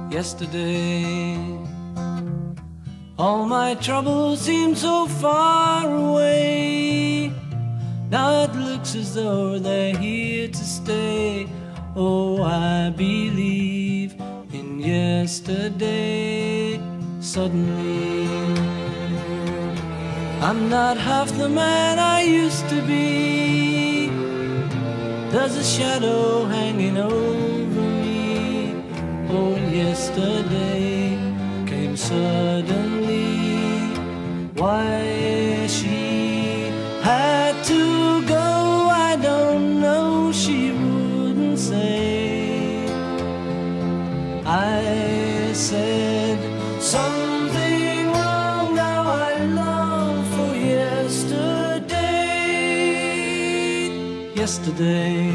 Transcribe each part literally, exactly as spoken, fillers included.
yesterday. All my troubles seem so far away. Now it looks as though they're here to stay. Oh, I believe in yesterday. Suddenly, I'm not half the man I used to be. There's a shadow hanging over me. Oh, yesterday came suddenly. Why she had to go, I don't know, she wouldn't say. I said something wrong, now I long for yesterday. Yesterday,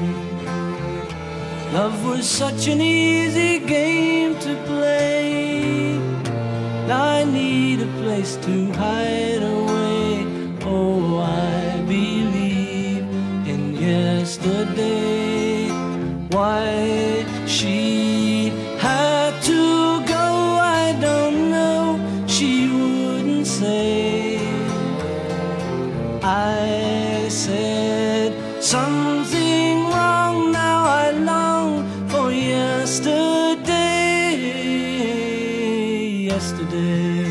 love was such an easy game to play. Now I need a place to hide away. Oh, I believe in yesterday. Why she had to go, I don't know, she wouldn't say. I said something wrong, now I long for yesterday. Yesterday,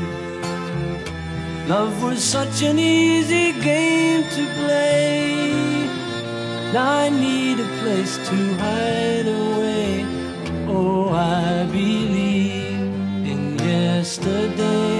love was such an easy game to play. Now I need a place to hide away. Oh, I believe in yesterday.